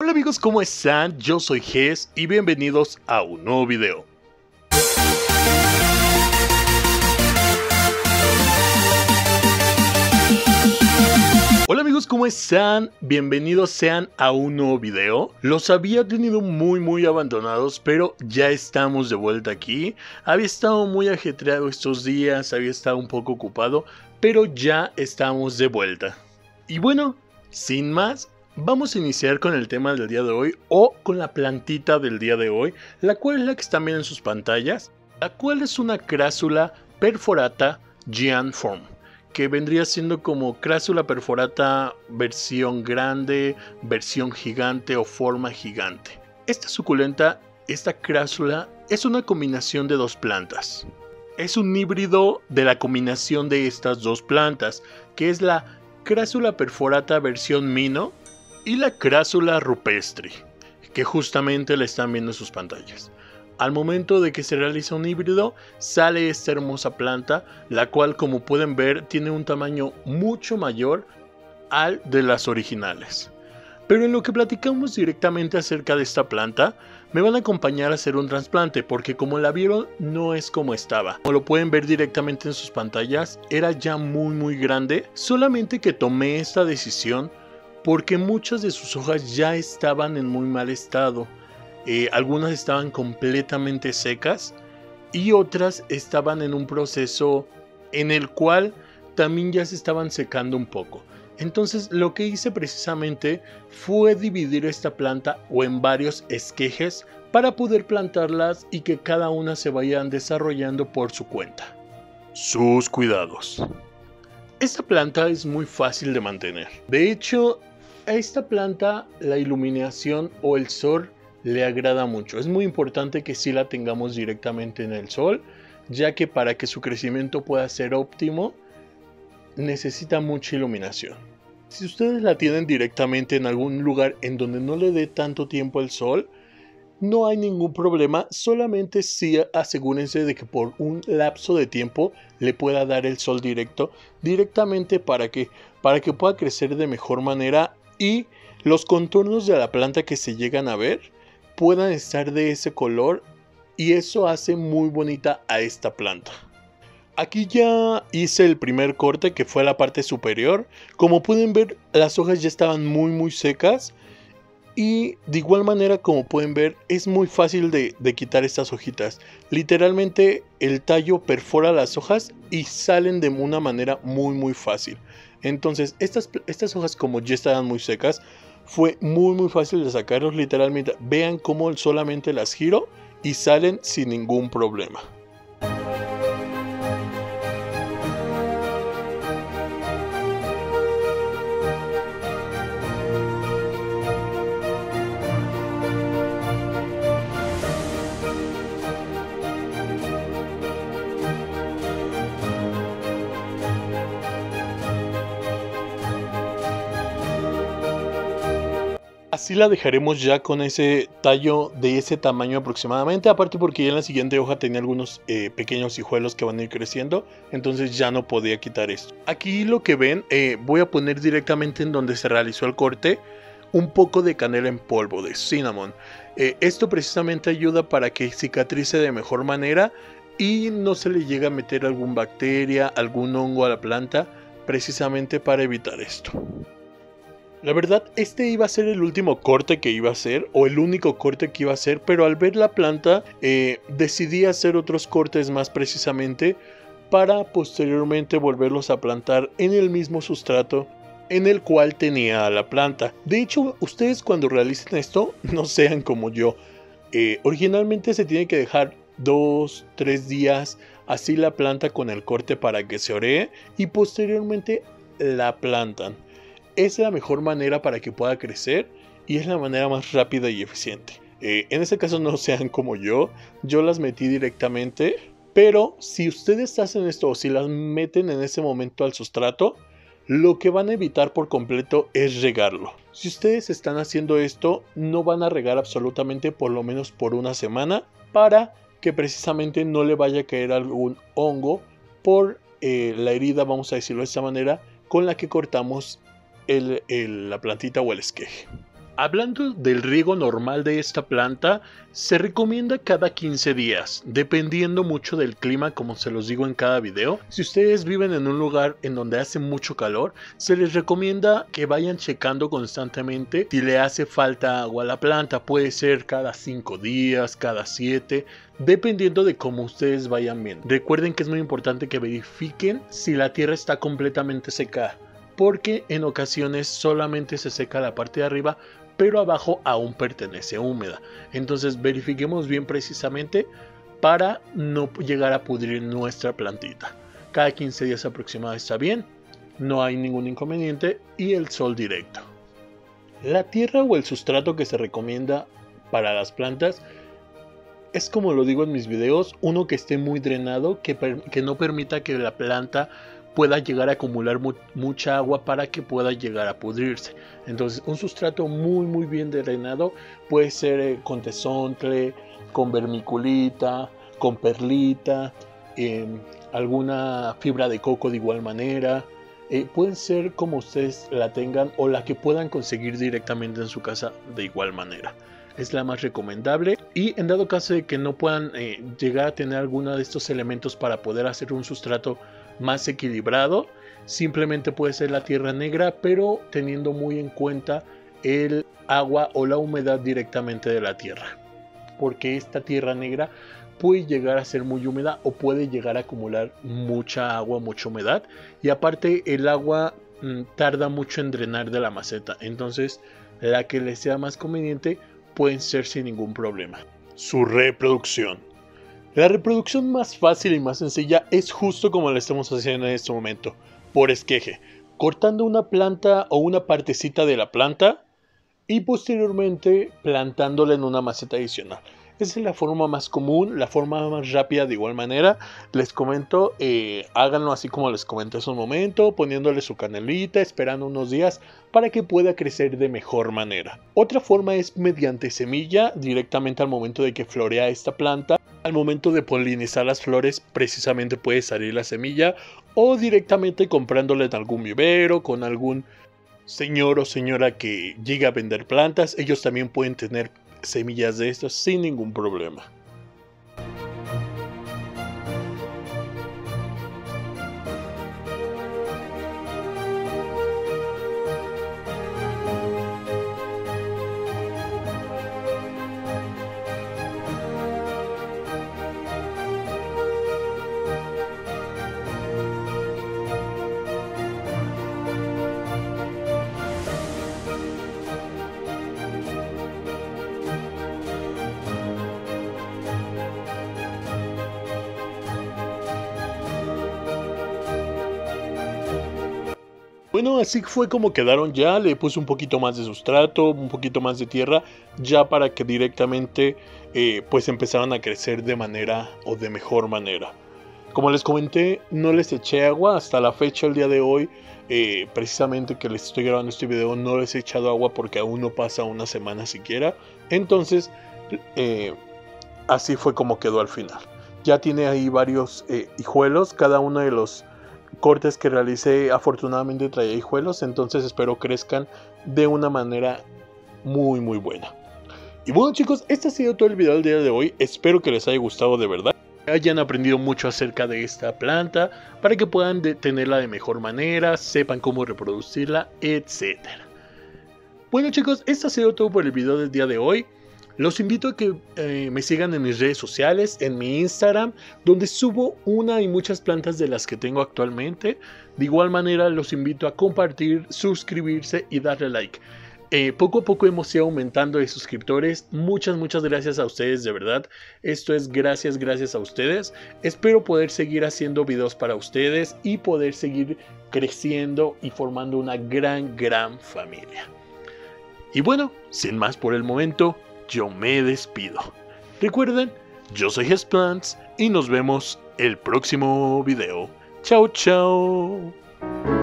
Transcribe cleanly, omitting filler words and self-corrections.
Hola amigos, ¿cómo están? Yo soy Ges y bienvenidos a un nuevo video. Hola amigos, ¿cómo están? Bienvenidos sean a un nuevo video. Los había tenido muy abandonados, pero ya estamos de vuelta aquí. Había estado muy ajetreado estos días, había estado un poco ocupado, pero ya estamos de vuelta. Y bueno, sin más, vamos a iniciar con el tema del día de hoy, o con la plantita del día de hoy, la cual es la que están viendo en sus pantallas, la cual es una Crassula perforata Giant-form, que vendría siendo como Crassula perforata versión grande, versión gigante o forma gigante. Esta suculenta, esta Crassula, es una combinación de dos plantas. Es un híbrido de la combinación de estas dos plantas, que es la Crassula perforata versión Mino y la Crassula rupestri, que justamente la están viendo en sus pantallas. Al momento de que se realiza un híbrido, sale esta hermosa planta, la cual, como pueden ver, tiene un tamaño mucho mayor al de las originales. Pero en lo que platicamos directamente acerca de esta planta, me van a acompañar a hacer un trasplante, porque como la vieron, no es como estaba. Como lo pueden ver directamente en sus pantallas, era ya muy grande, solamente que tomé esta decisión porque muchas de sus hojas ya estaban en muy mal estado. Algunas estaban completamente secas y otras estaban en un proceso en el cual también ya se estaban secando un poco. Entonces lo que hice precisamente fue dividir esta planta o en varios esquejes para poder plantarlas y que cada una se vayan desarrollando por su cuenta. Sus cuidados. Esta planta es muy fácil de mantener. De hecho, a esta planta la iluminación o el sol le agrada mucho. Es muy importante que sí la tengamos directamente en el sol, ya que para que su crecimiento pueda ser óptimo necesita mucha iluminación. Si ustedes la tienen directamente en algún lugar en donde no le dé tanto tiempo el sol, no hay ningún problema, solamente sí asegúrense de que por un lapso de tiempo le pueda dar el sol directamente para que pueda crecer de mejor manera y los contornos de la planta que se llegan a ver puedan estar de ese color, y eso hace muy bonita a esta planta. Aquí ya hice el primer corte, que fue la parte superior. Como pueden ver, las hojas ya estaban muy secas, y de igual manera, como pueden ver, es muy fácil de quitar estas hojitas. Literalmente el tallo perfora las hojas y salen de una manera muy fácil. Entonces estas hojas, como ya estaban muy secas, fue muy fácil de sacarlos. Literalmente vean cómo solamente las giro y salen sin ningún problema. Así la dejaremos ya con ese tallo de ese tamaño aproximadamente, aparte porque ya en la siguiente hoja tenía algunos pequeños hijuelos que van a ir creciendo, entonces ya no podía quitar esto. Aquí lo que ven, voy a poner directamente en donde se realizó el corte un poco de canela en polvo, de cinnamon. Esto precisamente ayuda para que cicatrice de mejor manera y no se le llegue a meter alguna bacteria, algún hongo a la planta, precisamente para evitar esto. La verdad, este iba a ser el último corte que iba a hacer, o el único corte que iba a hacer, pero al ver la planta decidí hacer otros cortes más, precisamente para posteriormente volverlos a plantar en el mismo sustrato en el cual tenía la planta. De hecho, ustedes cuando realicen esto, no sean como yo. Originalmente se tiene que dejar 2-3 días así la planta con el corte para que se oree y posteriormente la plantan. Es la mejor manera para que pueda crecer y es la manera más rápida y eficiente. En este caso no sean como yo las metí directamente, pero si ustedes hacen esto o si las meten en ese momento al sustrato, lo que van a evitar por completo es regarlo. Si ustedes están haciendo esto, no van a regar absolutamente por lo menos por una semana, para que precisamente no le vaya a caer algún hongo por la herida, vamos a decirlo de esta manera, con la que cortamos la plantita o el esqueje. Hablando del riego normal de esta planta, se recomienda cada 15 días, dependiendo mucho del clima, como se los digo en cada video. Si ustedes viven en un lugar en donde hace mucho calor, se les recomienda que vayan checando constantemente si le hace falta agua a la planta. Puede ser cada 5 días, cada 7, dependiendo de cómo ustedes vayan viendo. Recuerden que es muy importante que verifiquen si la tierra está completamente seca, porque en ocasiones solamente se seca la parte de arriba, pero abajo aún pertenece húmeda. Entonces verifiquemos bien precisamente para no llegar a pudrir nuestra plantita. Cada 15 días aproximadamente está bien, no hay ningún inconveniente, y el sol directo. La tierra o el sustrato que se recomienda para las plantas es, como lo digo en mis videos, uno que esté muy drenado, que no permita que la planta pueda llegar a acumular mucha agua para que pueda llegar a pudrirse. Entonces un sustrato muy bien drenado puede ser con tesontle, con vermiculita, con perlita, alguna fibra de coco de igual manera. Pueden ser como ustedes la tengan o la que puedan conseguir directamente en su casa de igual manera. Es la más recomendable, y en dado caso de que no puedan llegar a tener alguno de estos elementos para poder hacer un sustrato más equilibrado, simplemente puede ser la tierra negra, pero teniendo muy en cuenta el agua o la humedad directamente de la tierra, porque esta tierra negra puede llegar a ser muy húmeda o puede llegar a acumular mucha agua, mucha humedad, y aparte el agua tarda mucho en drenar de la maceta. Entonces la que les sea más conveniente pueden ser sin ningún problema. Su reproducción. La reproducción más fácil y más sencilla es justo como la estamos haciendo en este momento, por esqueje, cortando una planta o una partecita de la planta y posteriormente plantándola en una maceta adicional. Esa es la forma más común, la forma más rápida. De igual manera, les comento, háganlo así como les comenté hace un momento, poniéndole su canelita, esperando unos días para que pueda crecer de mejor manera. Otra forma es mediante semilla, directamente al momento de que florea esta planta. Al momento de polinizar las flores, precisamente puede salir la semilla, o directamente comprándola en algún vivero, con algún señor o señora que llegue a vender plantas. Ellos también pueden tener semillas de estas sin ningún problema. Bueno, así fue como quedaron ya. Le puse un poquito más de sustrato, un poquito más de tierra, ya para que directamente pues empezaran a crecer de manera o de mejor manera. Como les comenté, no les eché agua hasta la fecha, el día de hoy. Precisamente que les estoy grabando este video, no les he echado agua porque aún no pasa una semana siquiera. Entonces así fue como quedó al final. Ya tiene ahí varios hijuelos. Cada uno de los cortes que realicé afortunadamente traía hijuelos, entonces espero crezcan de una manera muy buena. Y bueno chicos, este ha sido todo el video del día de hoy. Espero que les haya gustado de verdad, hayan aprendido mucho acerca de esta planta, para que puedan tenerla de mejor manera, sepan cómo reproducirla, etc. Bueno chicos, esto ha sido todo por el video del día de hoy. Los invito a que me sigan en mis redes sociales, en mi Instagram, donde subo una y muchas plantas de las que tengo actualmente. De igual manera los invito a compartir, suscribirse y darle like. Poco a poco hemos ido aumentando de suscriptores. Muchas gracias a ustedes, de verdad. Esto es gracias a ustedes. Espero poder seguir haciendo videos para ustedes y poder seguir creciendo y formando una gran familia. Y bueno, sin más por el momento, yo me despido. Recuerden, yo soy Hesplants y nos vemos el próximo video. Chao.